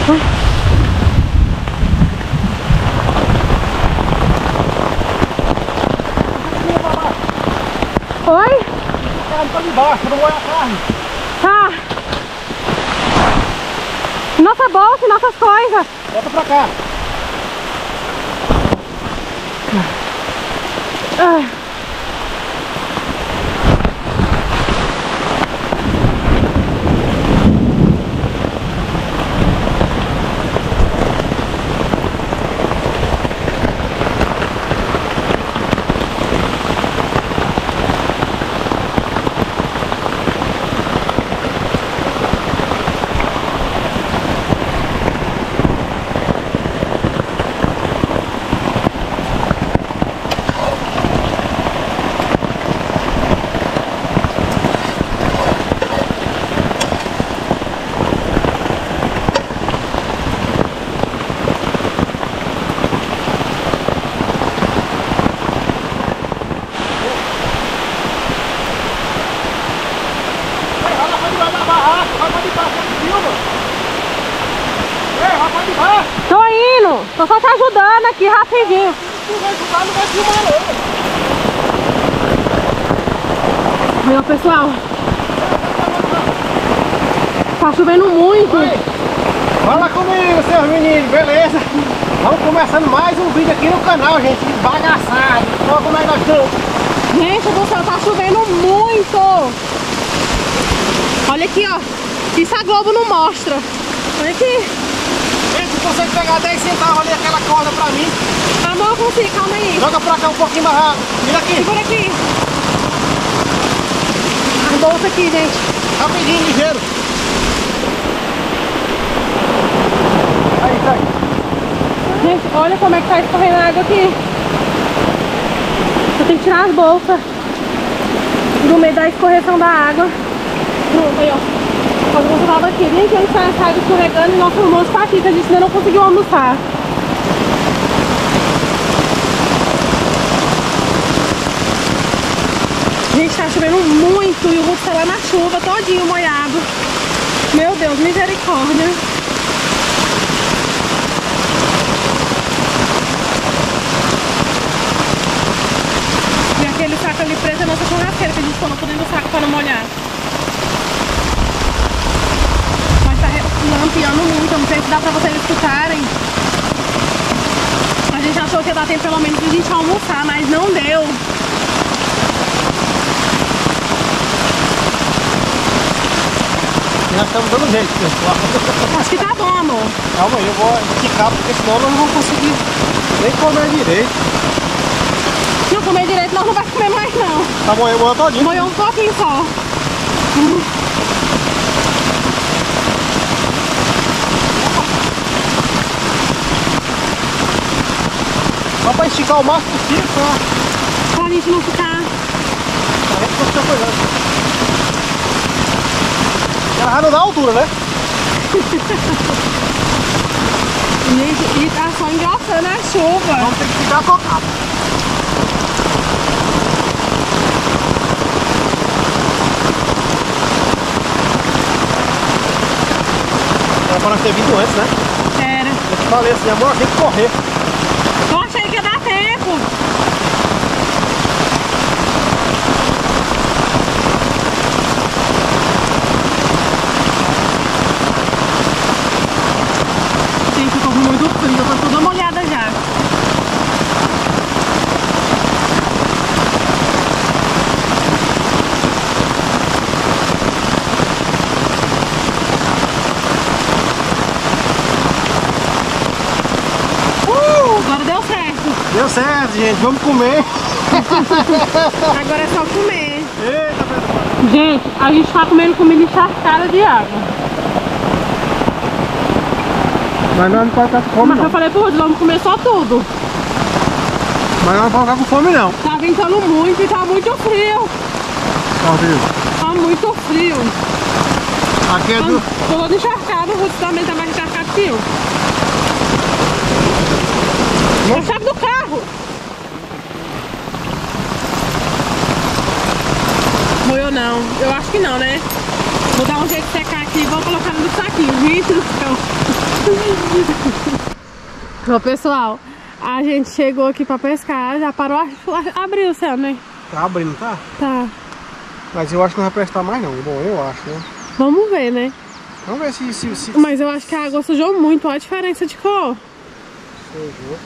Oi? Tá embaixo, não olha a carne. Tá. Nossa bolsa e nossas coisas. Volta pra cá. Tô indo, tô só te ajudando aqui rapidinho. Não vai ajudar, não vai filmar não. Meu pessoal, tá chovendo muito. Oi. Fala comigo, seus meninos, beleza? Vamos começando mais um vídeo aqui no canal, gente, bagaçado. Olha como é que nós estamos. Gente do céu, tá chovendo muito. Olha aqui, ó. Isso a Globo não mostra. Olha aqui. Gente, você consegue pegar 10 centavos ali, aquela corda pra mim? Amor, eu consigo, calma aí. Joga pra cá um pouquinho mais rápido. Vira aqui. Segura aqui. As bolsas aqui, gente. Rapidinho, ligeiro. Aí, sai. Gente, olha como é que tá escorrendo a água aqui. Eu tenho que tirar as bolsas do meio da escorreção da água. Pronto, aí, ó. Quando você tava aqui, nem que ele sai escorregando e nosso almoço tá aqui, que a gente ainda não conseguiu almoçar. Gente, tá chovendo muito e o Ruth tá lá na chuva, todinho molhado. Meu Deus, misericórdia. E aquele saco ali preso é nossa churrasqueira que a gente colocou dentro do saco pra não molhar. Mas tá lampeando muito, eu não sei se dá pra vocês escutarem. A gente achou que ia dar tempo pelo menos pra gente almoçar, mas não deu. Nós estamos dando jeito, pessoal. Acho que tá bom, amor. Calma aí, eu vou esticar, porque senão nós não vamos conseguir nem comer direito. Não comer direito, nós não vai comer mais não. Tá moendo todinho. Moeu um pouquinho só. Só pra esticar o máximo possível, só. Pra gente não ficar... A gente não fica coisando. Ela não dá altura, né? Gente, e tá só engrossando a chuva. Vamos ter que ficar tocado. Era pra nós ter vindo antes, né? Era. Eu te falei assim, amor, tem que correr. Eu achei que ia dar tempo. Gente, eu tô com muito frio, eu tô toda molhada já. Agora deu certo. Deu certo, gente. Vamos comer. Agora é só comer. Eita, Pedro. Gente, a gente tá comendo comida encharcada de água. Mas nós não podemos ficar com fome, Mas eu não. falei pro Rudy, vamos comer só tudo. Mas nós não podemos ficar com fome, não. Tá ventando muito e tá muito frio. Tá, filho. Tá muito frio. Aqui é do... Tô todo encharcado, o Rudy também tá mais encharcado que eu. É a chave do carro. Molhou não, eu acho que não, né? Vou dar um jeito de secar aqui e vou colocar no saquinho. Gente do céu. Ô, pessoal, a gente chegou aqui pra pescar, já parou, abriu o céu, né? Tá abrindo, tá? Tá. Mas eu acho que não vai prestar mais não. Bom, eu acho, né? Vamos ver, né? Vamos ver se... Mas eu acho que a água sujou muito, olha a diferença de cor. Sujou.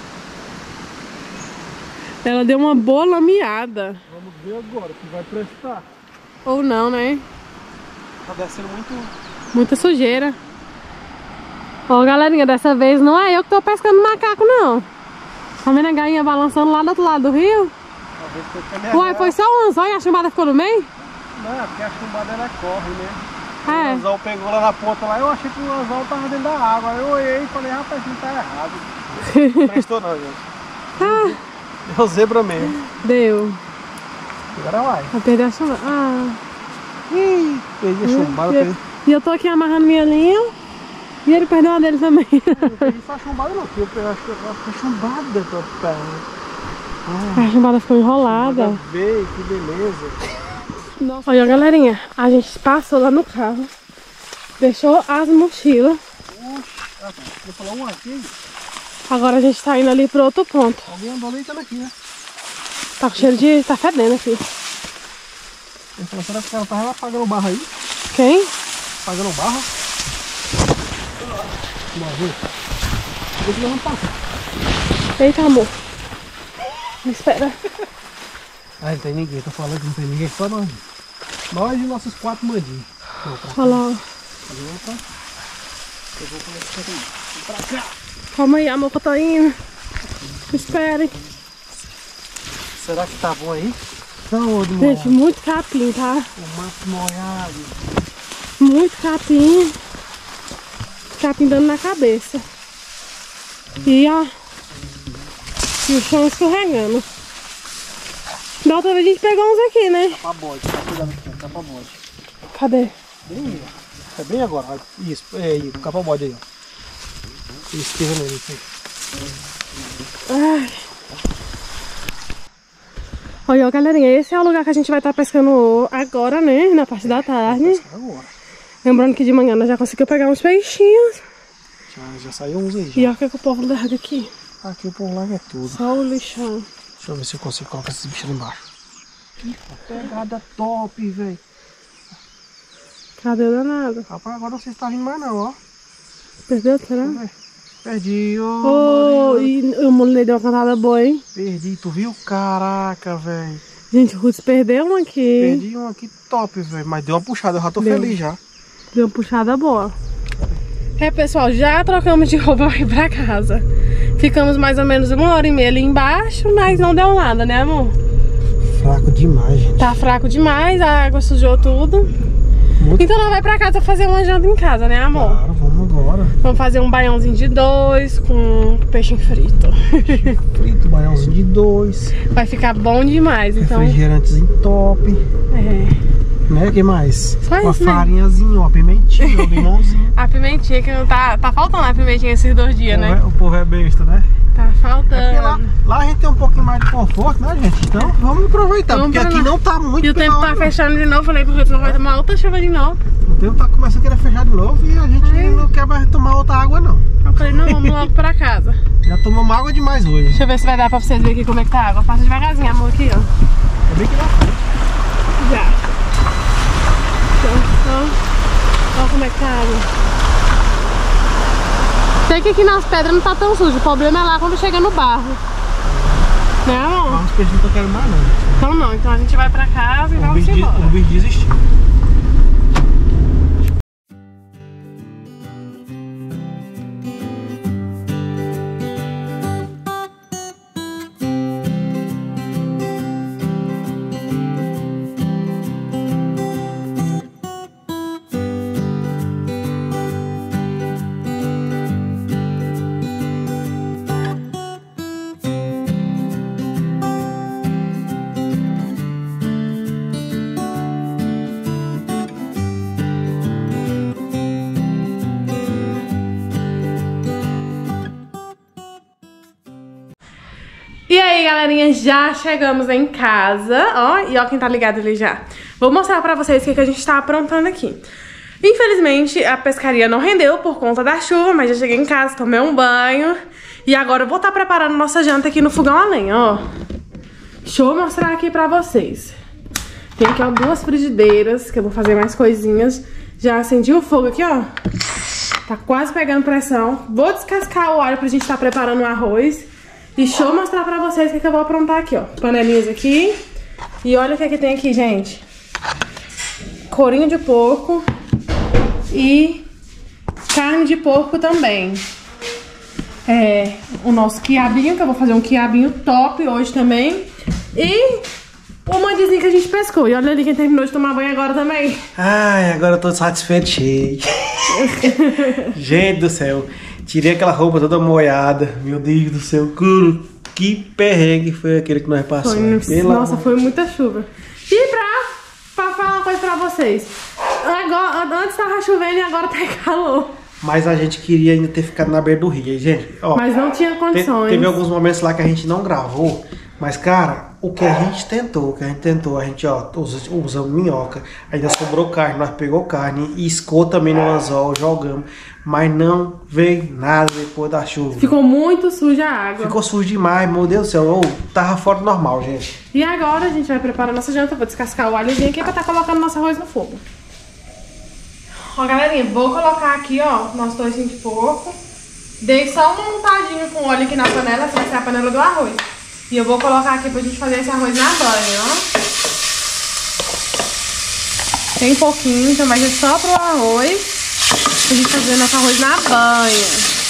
Ela deu uma boa lameada. Vamos ver agora se vai prestar. Ou não, né? Tá descendo muita sujeira. Ó, galerinha, dessa vez não é eu que tô pescando macaco, não. Tá vendo a galinha balançando lá do outro lado do rio? Uai, foi só um anzol e a chumbada ficou no meio? Não, é porque a chumbada ela corre, né? É. O anzol pegou lá na ponta lá, eu achei que o anzol tava dentro da água. Aí eu olhei e falei, rapaz, não tá errado. Não prestou não, gente. Deu zebra mesmo. Deu. Agora vai. Vai perder a chumbada. Ih, perdi a chumbada. E eu tô aqui amarrando minha linha. E ele perdeu a dele também. Eu não perdi só a chumbada não, porque eu acho que a chumbada tua perna. A chumbada ficou enrolada. Veio, que beleza. Nossa. Olha, galerinha, a gente passou lá no carro, deixou as mochilas. Oxe, vou falar um aqui. Agora a gente tá indo ali pro outro ponto. Alguém andou leitando aqui, né? Tá com cheiro de... tá fedendo aqui. Eu falei, será que o cara tava lá pagando barra aí? Quem? Pagando barra? Deixa eu passar. Eita, amor. Me espera. Ah, não tem ninguém, tô falando que não tem ninguém, só nós. Nós e nossos 4 mandinhos. Olha lá. Eu vou começar aqui. Pra cá. Calma aí, amor, que eu tô indo. Me espere. Será que tá bom aí? Saúde, gente, muito capim, tá? O mato molhado. Muito capim. Capim dando na cabeça. E ó. E o chão escorregando. Da outra vez a gente pegou uns aqui, né? Capa-bode, tá cuidado aqui, capa-bode. Cadê? Bem aí, ó. É bem agora, ó. Isso, é aí, o capa-bode aí, ó. Isso, tira nele, isso aí. Ai. Olha, galerinha, esse é o lugar que a gente vai estar pescando agora, né? Na parte da tarde. Agora. Lembrando que de manhã nós já conseguimos pegar uns peixinhos. Já saiu uns aí, já. E olha o que o povo larga aqui. Aqui o povo larga tudo. Só o lixão. Deixa eu ver se eu consigo colocar esses bichos ali embaixo. Que pegada top, velho. Cadê o danado? Rapaz, agora não sei se tá vindo mais não, ó. Perdeu, será? Perdi, ô. Oh, e o moleque deu uma cantada boa, hein? Perdi, tu viu? Caraca, velho. Gente, o Ruth perdeu um aqui. Perdi um aqui top, velho. Mas deu uma puxada, eu já tô feliz já. Deu uma puxada boa. É, pessoal, já trocamos de roupa pra ir pra casa. Ficamos mais ou menos 1h30 ali embaixo, mas não deu nada, né, amor? Fraco demais, gente. Tá fraco demais, a água sujou tudo. Então nós vai pra casa fazer uma janta em casa, né, amor? Claro, vamos agora. Vamos fazer um baiãozinho de 2 com peixe frito. Frito, baiãozinho de 2. Vai ficar bom demais, então. Refrigerantezinho top. É. Né? O que mais? Só uma isso, né? farinhazinha, uma pimentinha, um limãozinho. A pimentinha que não tá faltando a pimentinha esses 2 dias, né? O povo é besta, né? Tá faltando. É lá a gente tem um pouquinho mais de conforto, né, gente? Então vamos aproveitar, porque aqui não tá muito. E o tempo tá fechando de novo, falei pro Ruth, não vai tomar outra chuva de novo. O tempo tá começando a querer fechar de novo e a gente não quer mais tomar outra água, não. Eu falei, não, vamos logo pra casa. Já tomamos água demais hoje. Deixa eu ver se vai dar pra vocês verem aqui como é que tá a água. Passa devagarzinho, amor, aqui, ó. É bem que na frente. Já. Então, olha como é que tá a água. Sei que aqui nas pedras não tá tão sujo, o problema é lá quando chega no barro. Né, amor? Mas os peixes não estão querendo mais, não. Então não, então a gente vai pra casa e vamos embora. O bicho desistiu. E aí, galerinha, já chegamos em casa, ó, e ó quem tá ligado ali já. Vou mostrar pra vocês o que a gente tá aprontando aqui. Infelizmente, a pescaria não rendeu por conta da chuva, mas já cheguei em casa, tomei um banho. E agora eu vou estar preparando nossa janta aqui no fogão a lenha, ó. Deixa eu mostrar aqui pra vocês. Tem aqui, ó, 2 frigideiras, que eu vou fazer mais coisinhas. Já acendi o fogo aqui, ó. Tá quase pegando pressão. Vou descascar o alho pra gente estar preparando o arroz. E deixa eu mostrar pra vocês o que eu vou aprontar aqui, ó. Panelinhas aqui. E olha o que tem aqui, gente. Corinho de porco. E carne de porco também. O nosso quiabinho, que eu vou fazer um quiabinho top hoje também. E o mandizinho que a gente pescou. E olha ali quem terminou de tomar banho agora também. Ai, agora eu tô satisfeito, cheio. Gente do céu, tirei aquela roupa toda molhada. Meu Deus do céu, que perrengue foi aquele que nós passamos. Nossa, foi muita chuva. E pra falar uma coisa pra vocês. Agora, antes tava chovendo e agora tá calor. Mas a gente queria ainda ter ficado na beira do rio, gente. Ó, mas não tinha condições. Teve alguns momentos lá que a gente não gravou. Mas, cara, o que a gente tentou, a gente, ó, usamos minhoca. Ainda sobrou carne, nós pegou carne, iscou também no anzol, jogamos. Mas não veio nada depois da chuva. Ficou muito suja a água. Ficou sujo demais, meu Deus do céu. Tava fora do normal, gente. E agora a gente vai preparar nossa janta. Vou descascar o alhozinho aqui pra estar colocando nosso arroz no fogo. Ó, galerinha, vou colocar aqui, ó, nosso toicinho de porco. Dei só uma montadinha com óleo aqui na panela, essa vai ser a panela do arroz. E eu vou colocar aqui pra gente fazer esse arroz na banha, ó. Tem pouquinho, então vai ser só pro arroz. Pra gente fazer nosso arroz na banha.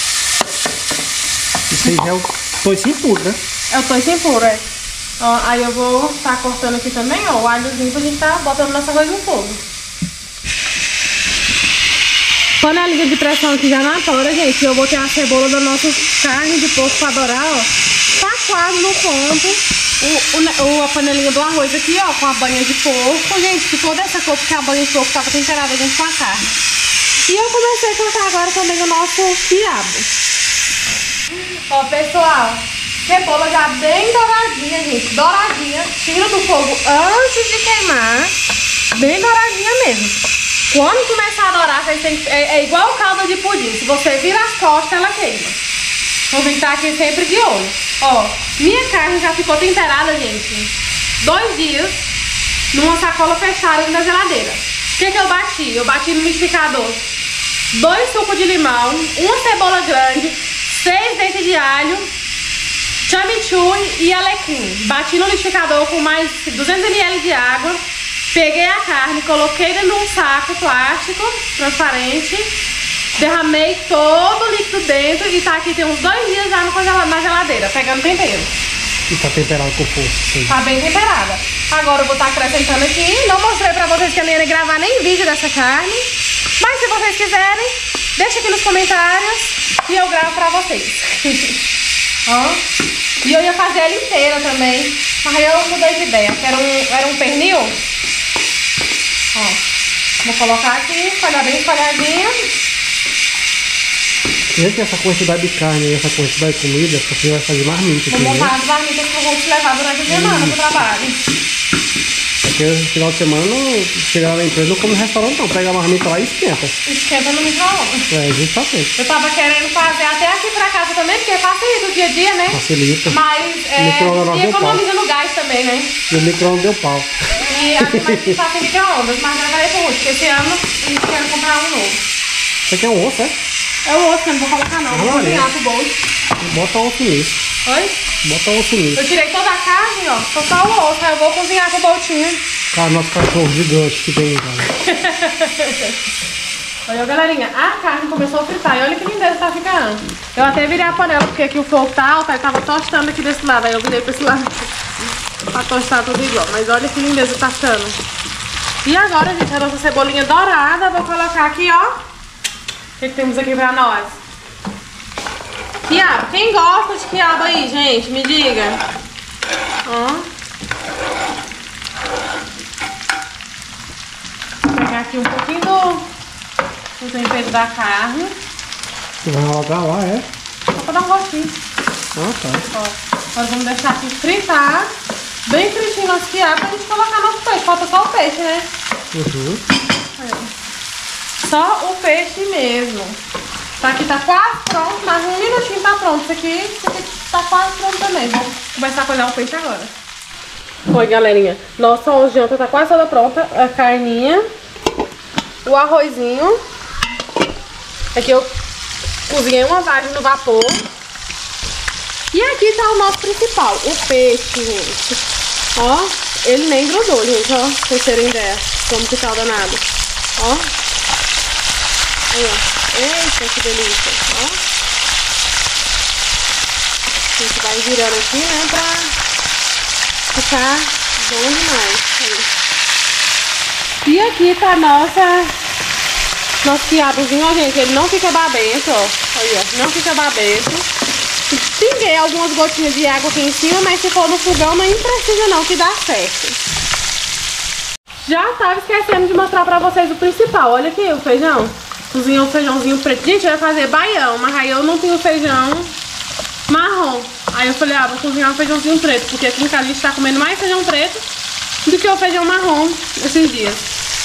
Isso aí é o toicinho puro, né? É o toicinho puro, é. Ó, aí eu vou estar cortando aqui também, ó, o alhozinho pra gente tá botando nosso arroz no fogo. Panelinha de pressão aqui já na tora, gente. Eu botei a cebola da nossa carne de porco pra adorar, ó. Tá quase no ponto. A panelinha do arroz aqui, ó, com a banha de porco. Gente, ficou dessa cor porque a banha de porco tava temperada junto com a carne. E eu comecei a cortar agora também o nosso quiabo. Ó, pessoal, cebola já bem douradinha, gente. Douradinha. Tira do fogo antes de queimar. Bem douradinha mesmo. Quando começar a dourar, vocês têm que... é igual calda de pudim. Se você vira as costas, ela queima. Vou estar aqui sempre de olho. Ó, minha carne já ficou temperada, gente. 2 dias numa sacola fechada na geladeira. O que eu bati? Eu bati no liquidificador 2 sucos de limão, 1 cebola grande, 6 dentes de alho, chamichurri e alecrim. Bati no liquidificador com mais 200 ml de água. Peguei a carne, coloquei dentro de um saco plástico transparente, derramei todo o líquido dentro e tá aqui tem uns 2 dias já na geladeira, pegando tempero. E tá temperado com força, sim. Tá bem temperada. Agora eu vou estar acrescentando aqui. Não mostrei pra vocês que eu nem ia gravar nem vídeo dessa carne. Mas se vocês quiserem, deixa aqui nos comentários e eu gravo pra vocês. Ó. E eu ia fazer ela inteira também. Mas eu mudei de ideia. Era um pernil. Ó, vou colocar aqui, espalhar bem espalhadinho. Gente, essa quantidade de carne e essa quantidade de comida, você vai fazer marmita. Vou montar as marmitas que eu vou te levar durante a semana pro trabalho. Porque no final de semana, chegar na empresa, não come no restaurante não. Pega a marmita lá e esquenta. Esquenta no micro-ondas. Justamente. Eu tava querendo fazer até aqui pra casa também, porque facilita o dia a dia, né? Facilita. Mas e economiza no gás também, né? E o micro-ondas deu pau. E a gente tá sem micro-ondas, mas já falei pro Ruth, porque esse ano a gente quer comprar um novo. Você quer um osso, é? É o osso que eu não vou colocar não, vou cozinhar pro bolso. Bota o osso nisso. Oi? Bota o osso nisso. Eu tirei toda a carne, ó, só o osso, aí eu vou cozinhar pro boltinho. Cara, nosso cachorro gigante que tem, cara. Olha, galerinha, a carne começou a fritar e olha que lindeza tá ficando. Eu até virei a panela porque aqui o fogo tá alto, aí tava tostando aqui desse lado, aí eu virei pra esse lado pra tostar tudo igual. Mas olha que lindeza tá ficando. E agora, gente, a nossa cebolinha dourada, vou colocar aqui, ó. O que temos aqui pra nós? Quiabo. Quem gosta de quiabo aí, gente? Me diga. Ó. Vou pegar aqui um pouquinho do tempero da carne. Vai rogar lá, é? Só pra dar um gostinho. Ah, tá. Ó. Agora vamos deixar aqui fritar. Bem fritinho nosso quiabo pra gente colocar nosso peixe. Falta só o peixe, né? Uhum. Aí, Só o peixe mesmo. Tá aqui, tá quase pronto, mais um minutinho tá pronto. Isso aqui tá quase pronto também. Vamos começar a cozinhar o peixe agora. Oi, galerinha. Nossa janta tá quase toda pronta. A carninha, o arrozinho. Aqui eu cozinhei uma vagem no vapor. E aqui tá o nosso principal, o peixe, gente. Ó, ele nem grudou, gente, ó. Pra vocês terem ideia como que tá o danado. Ó. Aí, ó. Eita, que delícia, ó. A gente vai virando aqui, né, pra ficar bom demais. Aí. E aqui tá nosso quiabozinho, ó, gente, ele não fica babento, ó. Aí, ó, não fica babento. Pinguei algumas gotinhas de água aqui em cima, mas se for no fogão, nem precisa não, que dá certo. Já tava esquecendo de mostrar pra vocês o principal, olha aqui o feijão. Cozinhou o feijãozinho preto. Gente, eu ia fazer baião, mas aí eu não tenho feijão marrom. Aí eu falei, vou cozinhar um feijãozinho preto, porque aqui em casa a gente tá comendo mais feijão preto do que o feijão marrom esses dias.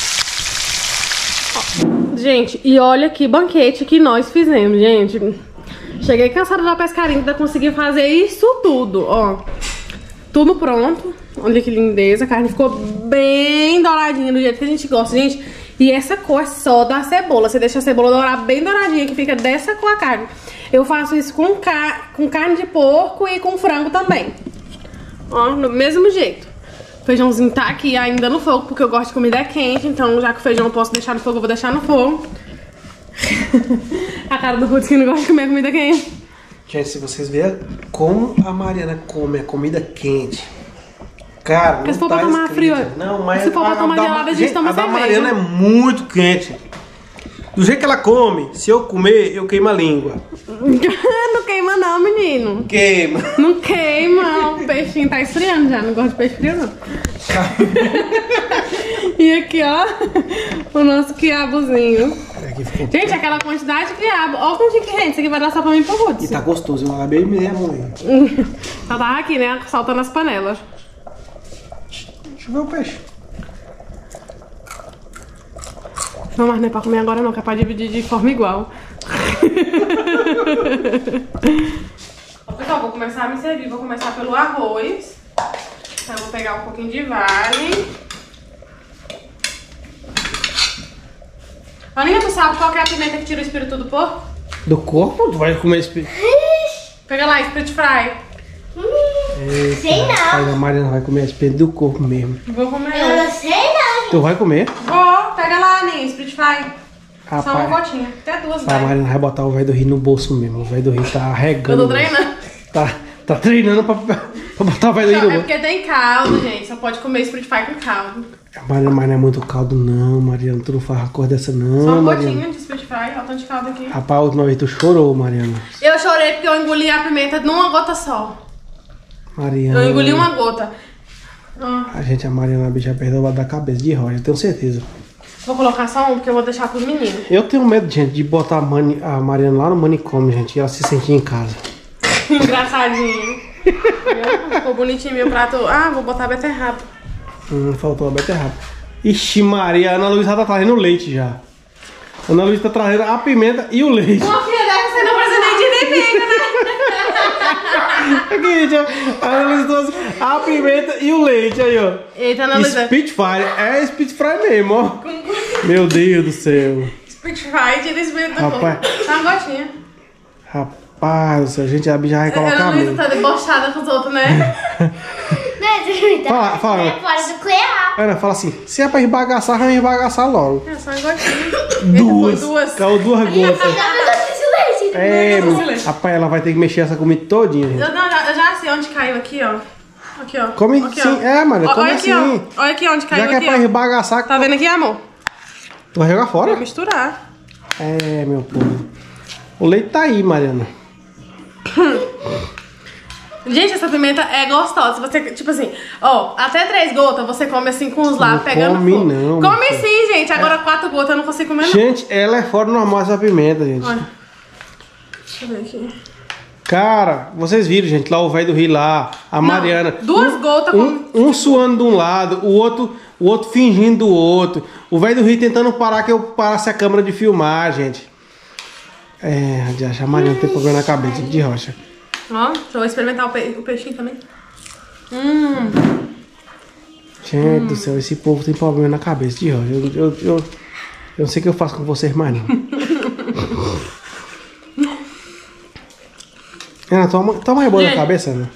Ó. Gente, e olha que banquete que nós fizemos, gente. Cheguei cansada da pescaria, ainda consegui fazer isso tudo, ó. Tudo pronto. Olha que lindeza, a carne ficou bem douradinha do jeito que a gente gosta, gente. E essa cor é só da cebola. Você deixa a cebola dourar bem douradinha, que fica dessa cor a carne. Eu faço isso com carne de porco e com frango também. Ó, do mesmo jeito. O feijãozinho tá aqui ainda no fogo, porque eu gosto de comida quente. Então, já que o feijão eu posso deixar no fogo, eu vou deixar no fogo. A cara do Ruth que não gosta de comer comida quente. Gente, se vocês verem como a Mariana come a comida quente, cara, porque se for pra tomar frio, não, mas se for pra tomar gelada, a gente toma cerveja. A da Mariana é muito quente. Do jeito que ela come, se eu comer, eu queimo a língua. Não queima não, menino. Queima. Não queima, o peixinho tá esfriando já, não gosto de peixe frio não. E aqui, ó, o nosso quiabozinho. Gente, aquela quantidade de quiabo. Olha o quanto que rende, isso aqui vai dar só pra mim e pro Ruth. E tá gostoso, eu acabei de me der, mãe. Ela tava aqui, né, saltando as panelas. Deixa eu ver o peixe. Não, mas não é pra comer agora não, que é pra dividir de forma igual. Pessoal, vou começar a me servir. Vou começar pelo arroz. Então eu vou pegar um pouquinho de vagem. Aninha, tu sabe qual que é a pimenta que tira o espírito do porco? Do corpo? Tu vai comer espírito? Pega lá, split fry. Eita, sei não. A Mariana vai comer espírito do corpo mesmo. Vou comer. Eu não sei não. Tu vai comer? Vou, pega lá, Aninha, split fry. Rapaz, só uma gotinha, até duas, a Mariana vai botar o velho do Rio no bolso mesmo. O velho do Rio tá arregando. Eu tô treinando. Tá treinando pra botar o velho do Rio no É bolso. porque tem caldo, gente. Só pode comer split fry com caldo. Mariana, mas não é muito caldo não, Mariana. Tu não faz a cor dessa não, Só uma Mariana. gotinha de split fry, olha o tanto de caldo aqui. Rapaz, a última vez tu chorou, Mariana. Eu chorei porque eu engoli a pimenta numa gota só. Mariana. Eu engoli uma gota. A Mariana, a bicha perdeu da cabeça de rocha, eu tenho certeza. Vou colocar só um, porque eu vou deixar pros meninos. Eu tenho medo, gente, de botar a Mariana lá no manicômio, gente, e ela se sentir em casa. Engraçadinho. Ficou bonitinho meu prato. Vou botar beterraba. Faltou a beterraba. Ixi, Maria, a Ana Luísa tá trazendo leite já. A Ana Luísa tá trazendo a pimenta e o leite. Uma filha dessa, você não precisa nem de pimenta, né? Aqui, gente, a Ana Luísa trouxe a pimenta e o leite aí, ó. Eita, Ana Luísa. Spitfire, é Spitfire mesmo, ó. Meu Deus do céu. Spitfire, tira esse bebê do Rapaz. fogo. Só uma gotinha. Rapaz do céu, gente, a bicha vai colocar Ana Luísa mesmo. tá debochada com os outros, né? Fala. É fora do clear. Ana, fala assim, se é pra esbagaçar, vamos esbagaçar logo. É só uma gotinha. Duas. Caiu 2 gotas. É, rapaz, ela vai ter que mexer essa comida todinha, gente. Eu já sei onde caiu aqui, ó. Aqui, ó. Come aqui, sim, ó. Maria, come Olha aqui, assim. ó. Olha aqui onde caiu. Já que aqui, é pra ó. esbagaçar, Tá vendo aqui, amor? tu vai jogar fora? Vou misturar. É, meu povo. O leite tá aí, Mariana. Gente, essa pimenta é gostosa. Você, tipo assim, ó, até 3 gotas você come assim com os lábios pegando come fogo. não, Come meu sim, gente. Agora 4 gotas eu não consigo comer, não. Gente, ela é fora do normal essa pimenta, gente. Olha. Deixa eu ver aqui. Cara, vocês viram, gente, lá o velho do Rio lá, a Mariana. Duas gotas um suando de um lado, o outro fingindo do outro. O velho do Rio tentando parar que eu parasse a câmera de filmar, gente. A Mariana tem problema na cabeça de rocha. Ó, deixa eu experimentar o peixinho também. Gente do céu, esse povo tem problema na cabeça de rocha. Eu não sei o que eu faço com vocês mais não. Ana, toma aí boa na cabeça, Ana.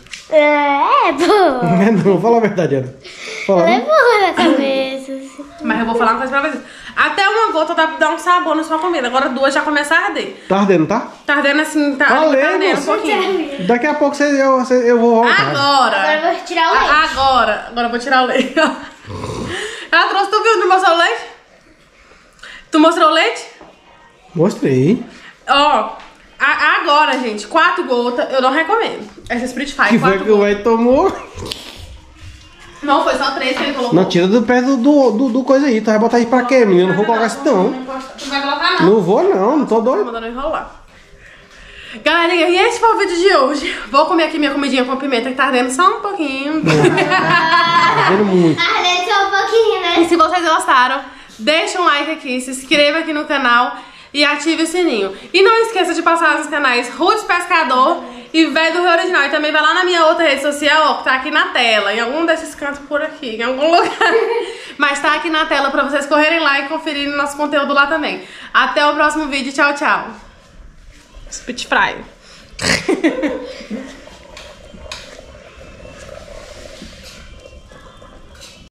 Pô. Não, fala a verdade, Ana. Fala. É boa na cabeça. Mas eu vou falar uma coisa pra vocês. Até uma gota dá pra dar um sabor na sua comida. Agora duas já começa a arder. Tá ardendo, tá? Tá ardendo assim, tá ardendo um pouquinho. Daqui a pouco eu vou voltar. Agora eu vou tirar o leite. Agora eu vou tirar o leite. Ela trouxe, tu viu? Tu mostrou o leite? Tu mostrou o leite? Mostrei. Ó, agora, gente, 4 gotas, eu não recomendo. Essa Split Fire, Que foi 4 que o gotas. velho tomou? Não, foi só 3 que ele colocou. Não, tira do pé do coisa aí. Tu vai botar aí pra quê, menino? Eu não vou colocar isso não. Tu não vai colocar não. Não vou não tô Tô doido. mandando enrolar. Galerinha, e esse foi o vídeo de hoje. Vou comer aqui minha comidinha com pimenta que tá ardendo só um pouquinho. Tá vendo muito. Arde só um pouquinho, né? E se vocês gostaram, deixa um like aqui, se inscreva aqui no canal e ative o sininho. E não esqueça de passar nos canais Roots Pescador e Velho do Rio Original. E também vai lá na minha outra rede social, ó, que tá aqui na tela, em algum desses cantos por aqui, em algum lugar. Mas tá aqui na tela pra vocês correrem lá e conferirem nosso conteúdo lá também. Até o próximo vídeo, tchau, tchau. Spitfry.